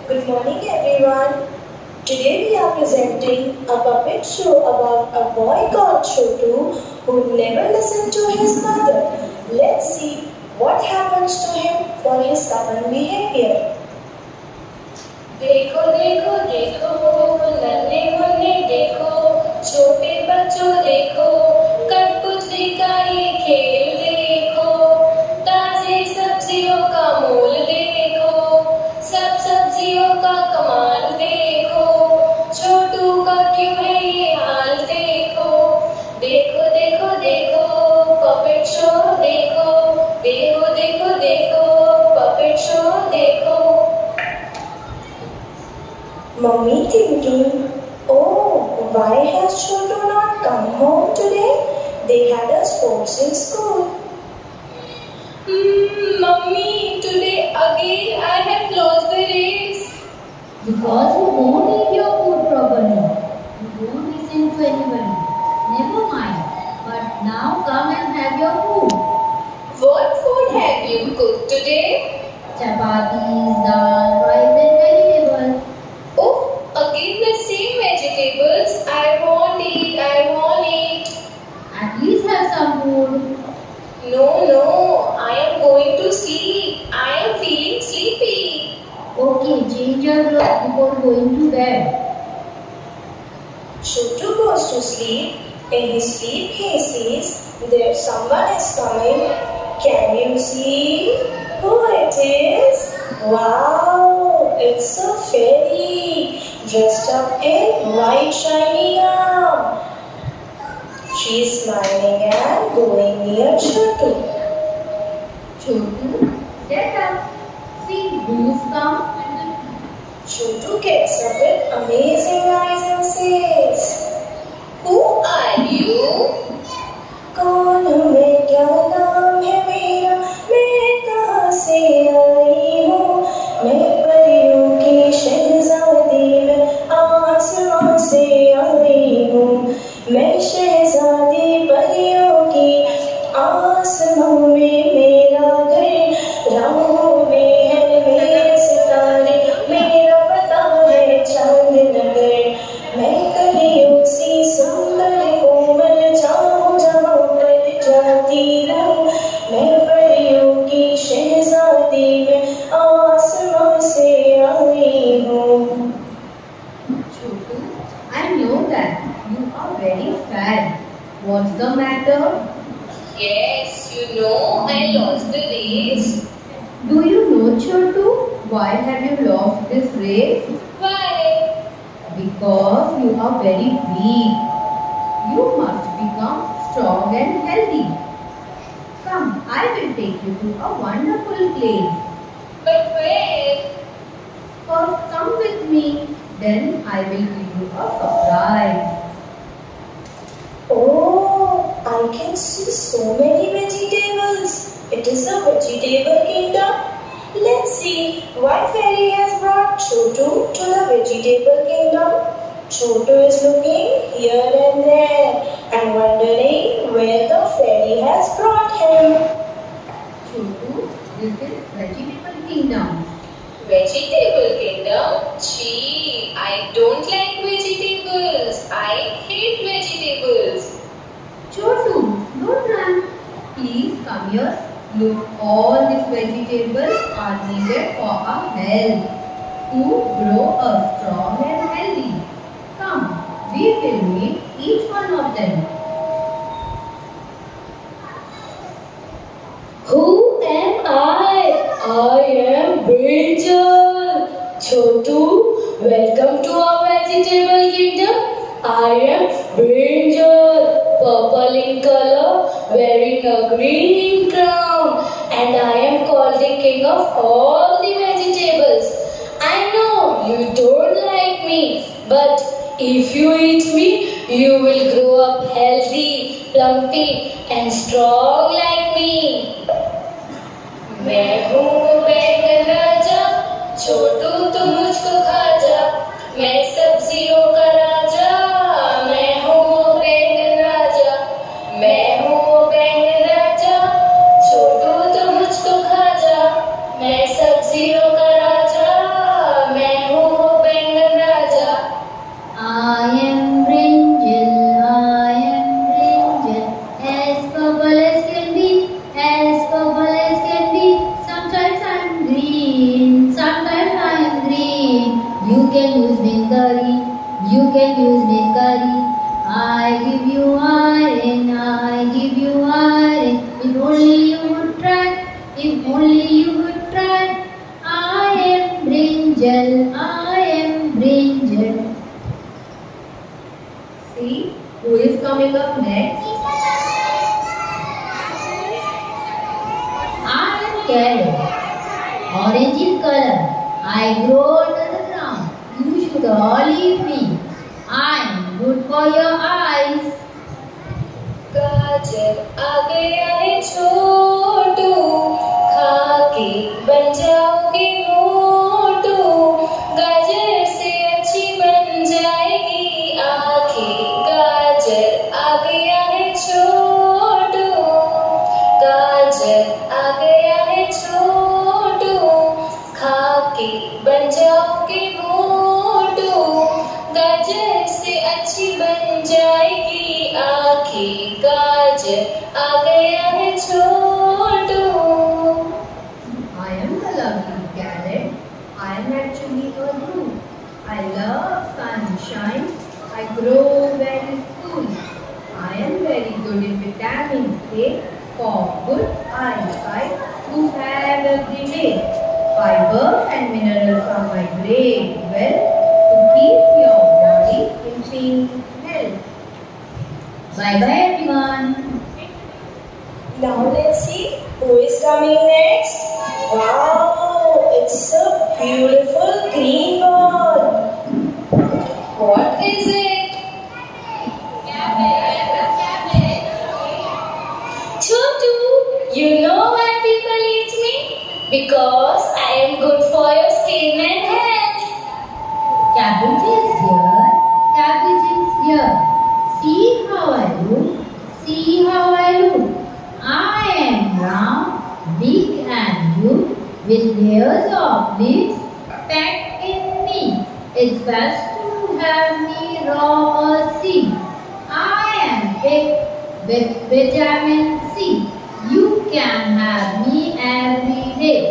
Good morning everyone. Today we are presenting a puppet show about a boy called Chotu who never listened to his mother. Let's see what happens to him for his stubborn behavior. देखो देखो देखो नन्हे मुन्ने देखो, छोटे बच्चों देखो, कठपुतली का ये खेल देखो, ताजे सब्जियों का मोल देखो, सब सब्जियों का कमाल देखो, छोटू का क्यों है ये हाल देखो, देखो देखो देखो पपेट शो देखो, देखो देखो देखो पपेट शो देखो। Mummy thinking, oh, why has Chotu not come home today? They had a sports in school. Mummy, today again I have lost the race. Because you won't eat your food properly. You don't listen to anybody. Never mind. But now come and have your food. What food have you cooked today? Chapatis, dal, rice and vegetables. Oh, again the same vegetables. I won't eat. I won't eat. At least have some food. No, I am going to sleep. I am feeling sleepy. Okay, change your clothes before going to bed. Chotu goes to sleep. In his sleep he sees there someone is coming. Can you see who it is? Wow, it's a fairy dressed up in white shiny gown. She is smiling and going near Chotu. Chotu, get up. See who's come. Chotu gets up with amazing eyes and says, Who are you? कौन हूँ मैं, क्या नाम है मेरा, मैं कहाँ से आई हूँ, मैं परियों की शहजादी, मैं आसमां से आई हूँ, मैं शहजादी परियों की, आसमां में मेरा घर, राहों में है मेरे सितारे, मेरा पता है चांद नगर, मैं कलियों सी सुंदर कोमल चाहूँ जहाँ पर जाती हूँ, मैं परियों की शहजादी, मैं आसमां से आई हूँ। Chotu, I know that you are very sad. What's the matter? Yes, you know I lost the race. Do you know, Chotu, why have you lost this race? Why? Because you are very weak. You must become strong and healthy. Come, I will take you to a wonderful place. But where? First, come with me. Then I will give you a surprise. Oh, I can see so many vegetables. It is a vegetable kingdom. Let's see why fairy has brought Chotu to the vegetable kingdom. Chotu is looking here and there and wondering where the fairy has brought him. Chotu, this is vegetable kingdom. Vegetable kingdom? Gee, I don't like vegetables. I hate vegetables. Chotu, don't run. Please come here. Look, all these vegetables are needed for our health. To grow a strong and healthy. Come, we will meet each one of them. Who am I? I am Brinjal. Chotu, welcome to our vegetable kingdom. I am Brinjal, purple in color, wearing a green crown, and I am called the king of all the vegetables. I know you don't like me, but if you eat me, you will grow up healthy, plumpy, and strong like me. मैं हूँ बैंगन राजा, छोटू तू मुझको खा जा, मैं सब्जियों का राजा, मैं हूँ बैंगन राजा, मैं हूँ बैंगन राजा, छोटू तू मुझको खा जा, मैं सब्जियों का राजा, मैं only you would try, if only you would try. I am brinjal, I am brinjal. See, who is coming up next? I am carrot, orange in color. I grow under the ground. You should all eat me. I am good for your eyes. गाजर आ गया है छोटू, खाके बन जाओगे मोटू। गाजर से अच्छी बन जाएगी आंखें। गाजर आ गया है छोटू, गाजर आ गया है छोटू, खाके बन जाओगे मोटू। गाजर से अच्छी बन जाएगी आंखें। गाजर आ गया है छोटू। I am the lovely carrot. I am actually a root. I love sunshine. I grow very cool. I am very good in vitamin A for good eyesight to have every day. Fibers and minerals are my great wealth to keep your body in clean health. Bye bye everyone. Now let's see who is coming next. Wow, it's a beautiful green ball. What is it? Chotu, you know why people eat me? Because I am good for your skin and health. Cabbage is here. Cabbage is here. See how I look. See how I look. I am round, big and good, with layers of leaves packed in me. It's best to have me raw or seed. I am big with vitamin C. You can have me every day.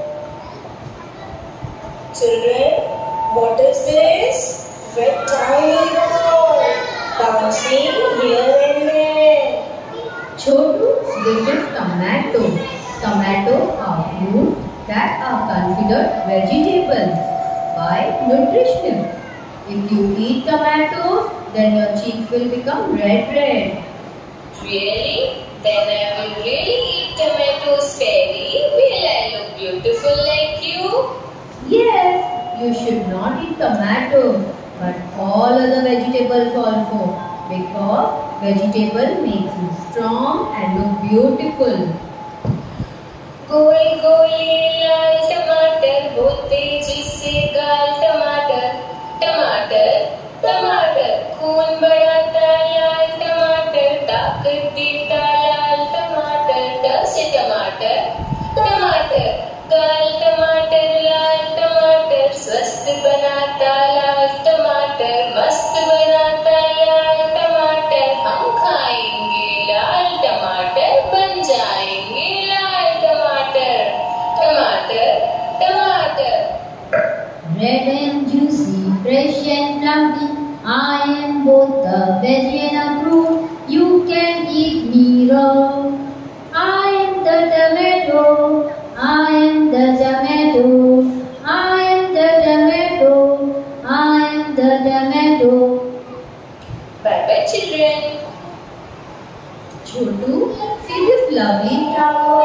Children, what is this? Red tiny ball bouncing here and there. Chotu, this is tomato. Tomatoes are fruits that are considered vegetables by nutritionists. If you eat tomatoes, then your cheeks will become red. Really? Then I will really eat tomatoes fairly. Will I look beautiful like you? Yes, you should not eat tomatoes, but all other vegetables also, because vegetable makes you strong and look beautiful. गोल गोल लाल टमाटर होते जिससे गाल टमाटर। टमाटर टमाटर खून बढ़ाता लाल टमाटर, ताकत देता लाल टमाटर। ड से टमाटर टमाटर, गाल टमाटर लाल टमाटर, स्वस्थ बनाता लाल टमाटर, मस्त बनाता लाल टमाटर। हम खाएंगे लाल टमाटर, बन जाएंगे लाल टमाटर। टमाटर टमाटर Red and juicy, fresh and plumpy, I am both a veg and a fruit. You can eat me raw. I am the tomato. I am the tomato. I am the tomato. I am the tomato. Bye bye children. Chotu, see this lovely flower.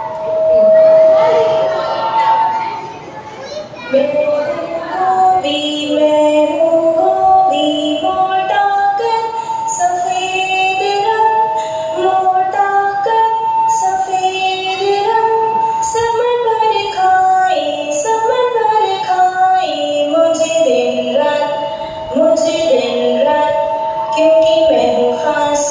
मैं हूँ गोभी मोटा कर सफेद रंग, मोटा कर सफेद रंग। समर भर खाए मुझे दिन रात, क्योंकि मैं हूँ खास,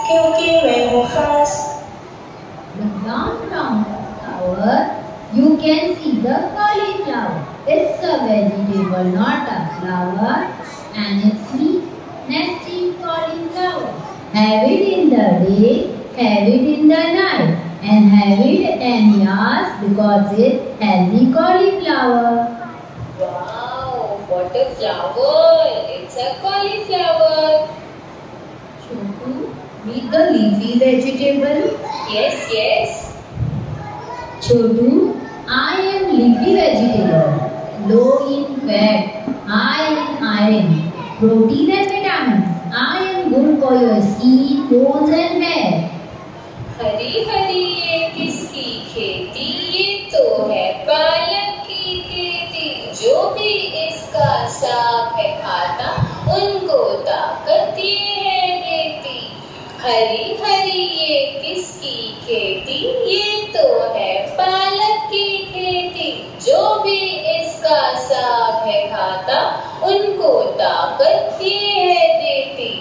The brown flower, you can see the cauliflower. It's a vegetable, not a flower, and it's sweet, nasty cauliflower. Have it in the day, have it in the night, and have it any hours because it's healthy cauliflower. Wow, what a flower! It's a cauliflower. Chotu, meet the leafy vegetable. Yes, yes. Chotu, I am leafy vegetable, low in fat, high in iron, protein and vitamins. I am good for your skin, bones and hair. Hari Hari ये किसकी खेती? ये तो है पालक की खेती। जो भी इसका साग है खाता, उनको ताकत ये है देती। हरी हरी ये किसकी खेती? ये तो है पालक की खेती। जो भी इसका साग है खाता, उनको ताकत ये है देती।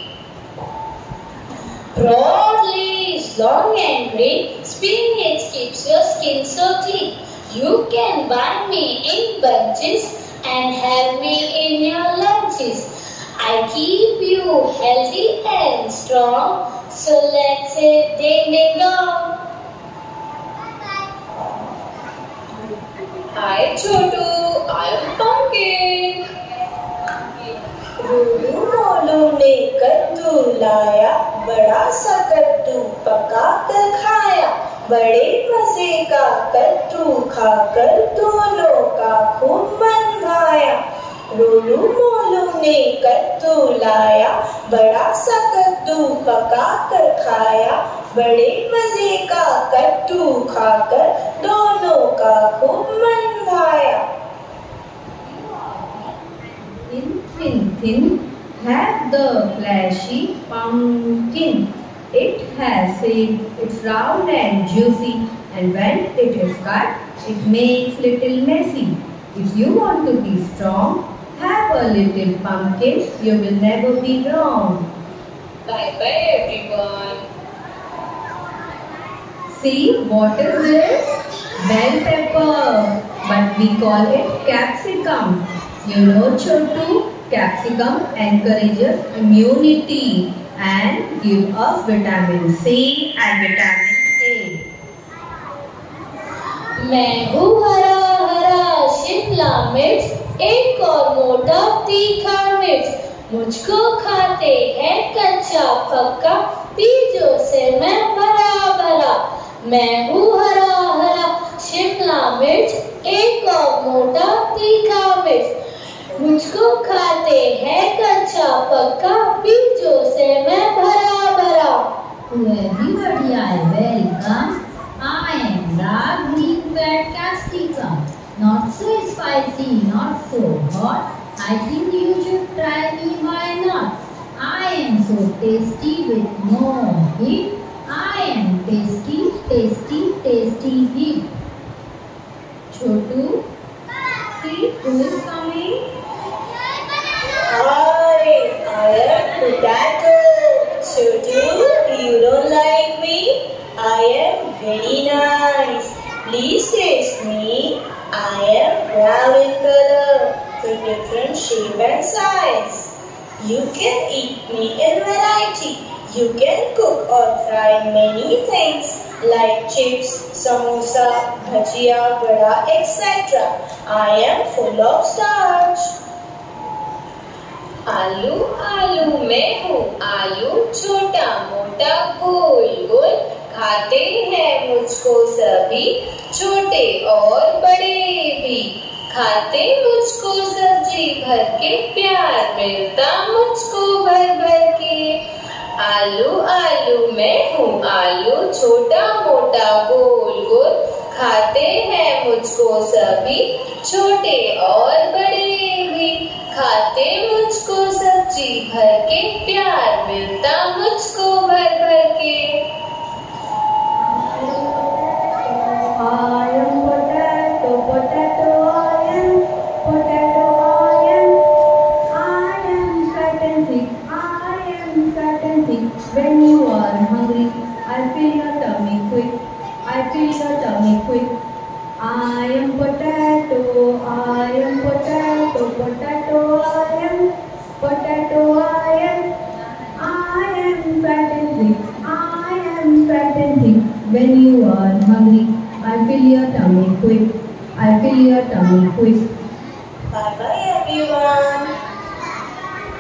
Broad leaves, long and green, spinach keeps your skin so clean. You can buy me in bunches and have me in your lunches. I keep you healthy and strong, so let's say ding ding dong. Hi Chotu, I am pumpkin. रोलू Molu ने कद्दू लाया, बड़ा सा कद्दू पका कर खाया। बड़े मजे का कद्दू खाकर दोनों का खूब मन भाया। रोलू मोलू ने कद्दू लाया, बड़ा सा कद्दू पका कर खाया। बड़े मजे का कद्दू खाकर दोनों का खूब मन भाया। Thin, thin, have the fleshy pumpkin. It has seed, it's round and juicy, and when it is cut, it makes little messy. If you want to be strong, have a little pumpkin, you will never be wrong. Bye bye everyone. See, what is this? Bell pepper, but we call it capsicum. You know, Chotu, capsicum encourages immunity and give us vitamin C and vitamin A. मैं हूँ हरा हरा शिमला मिर्च, एक और मोटा तीखा मिर्च। मुझको खाते हैं कच्चा पक्का, बीजों से मैं भरा भरा। मैं हूँ हरा हरा शिमला मिर्च, एक और मोटा तीखा मिर्च। मुझको खाते हैं कच्चा पक्का, बीजों से मैं भरा भरा। To everybody I welcome. I am dark green fat capsicum. Not so spicy, not so hot. I think you should try me, why not? I am so tasty with no heat. I am tasty, tasty, tasty heat. Chotu, see who is coming? I am potato. Chotu, you don't like me? I am very nice. Please taste me. I am brown in color, with different shape and size. You can eat me in variety. You can cook or fry many things like chips, samosa, bhajia, vada, etc. I am full of starch. आलू आलू मैं हूँ आलू, छोटा मोटा गोल गोल। खाते हैं मुझको सभी, छोटे और बड़े भी। खाते मुझको सब्जी भर के, प्यार मिलता मुझको भर भर के। आलू आलू मैं हूँ आलू, छोटा मोटा गोल गोल। खाते हैं मुझको सभी, छोटे और बड़े भी। खाते मुझको सब्जी भर के, प्यार मिलता मुझको भर भर के। I am potato, potato, I am potato, I am. I am fat and thick, I am fat and thick. When you are hungry, I fill your tummy quick. I fill your tummy quick. I am potato, I am potato, potato, I am potato, I am. I am fat and thick, I am fat and thick. When you are hungry, I fill your tummy quick. I fill your tummy quick. Bye bye everyone.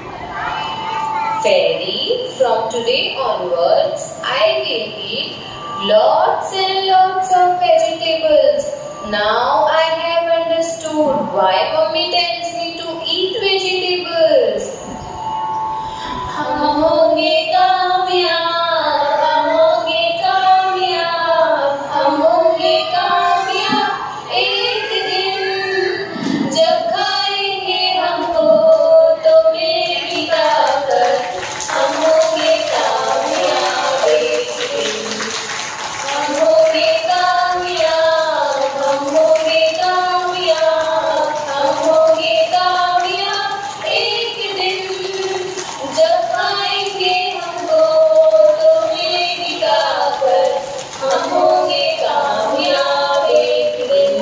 Fairy, from today onwards, I will eat lots and lots of vegetables. Now I have understood why mummy tells me to eat vegetables. हम होंगे कामयाब, हम होंगे कामयाब, हम होंगे कामयाब एक दिन। जब खाएंगे हमको तो मिलेगी ताकत, हम होंगे कामयाब एक दिन। हम होंगे कामयाब, हम होंगे कामयाब, हम होंगे कामयाब एक दिन। जब खाएंगे हमको तो मिलेगी ताकत, हम होंगे कामयाब एक दिन।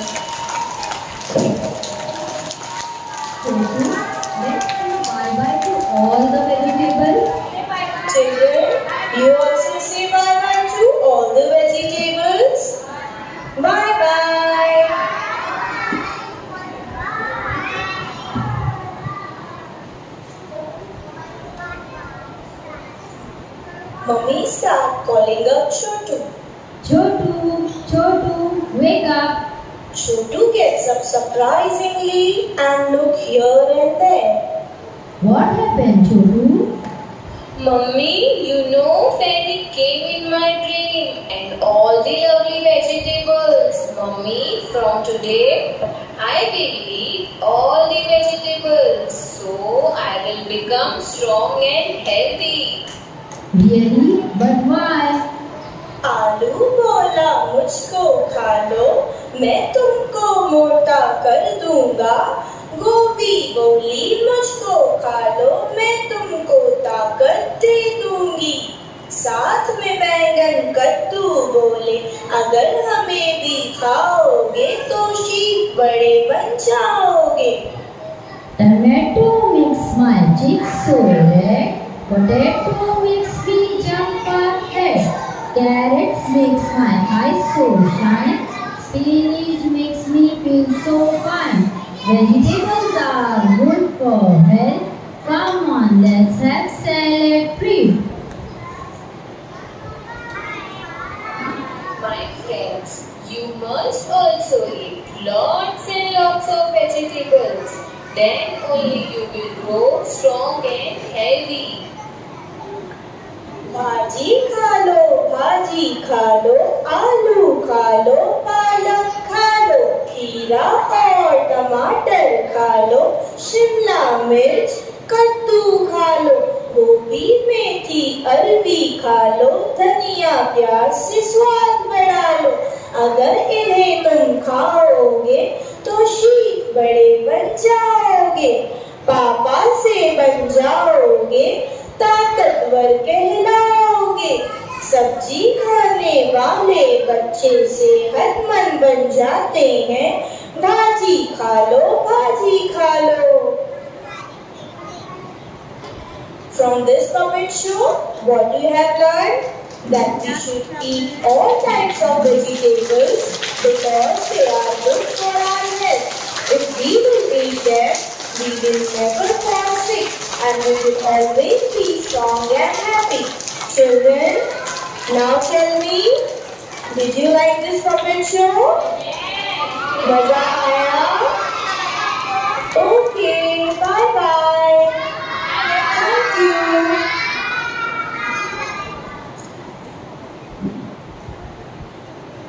Chotu, let's say bye-bye to all the vegetables. Children, you also say bye-bye to all the vegetables. Bye-bye. Mummy start calling up Chotu. Chotu, Chotu, wake up. Chotu gets up surprisingly and look here and there. What happened, Chotu? Mummy, you know fairy came in my dream and all the lovely vegetables. Mummy, from today I will eat all the vegetables so I will become strong and healthy. Really? But why? आलू बोला मुझको खा लो, मैं तुमको मोटा कर दूंगा। गोभी बोली मुझको खा लो, मैं तुमको ताकत दे दूंगी। साथ में बैंगन कद्दू बोले, अगर हमें भी खाओगे तो शीत बड़े बन जाओगे। Tomato makes my cheeks so red. Potato makes me jump ahead. Carrots makes my eyes so shine. Spinach makes me feel so fine. Vegetables are good for health. Come on, let's have salad treat. My friends, you must also eat lots and lots of vegetables. Then only you will grow strong and healthy. भाजी खा लो, आलू खा लो, पालक खा लो, खीरा और टमाटर खा लो, शिमला मिर्च कद्दू खा लो, गोभी मेथी अरबी खा लो, धनिया प्याज से स्वाद बढ़ा लो। अगर इन्हें तुम खाओगे तो शीत बड़े बन जाओगे, पापा से बन जाओगे, ताकतवर कहलाओगे। सब्जी खाने वाले बच्चे सेहतमंद बन जाते हैं। भाजी खा लो। From this puppet show, what you have learned? That we should eat all types of vegetables because they are good for our health. If we will eat them, we will never fall sick and we will always be strong and happy. Children, now tell me, did you like this puppet show? Maza aaya? Okay.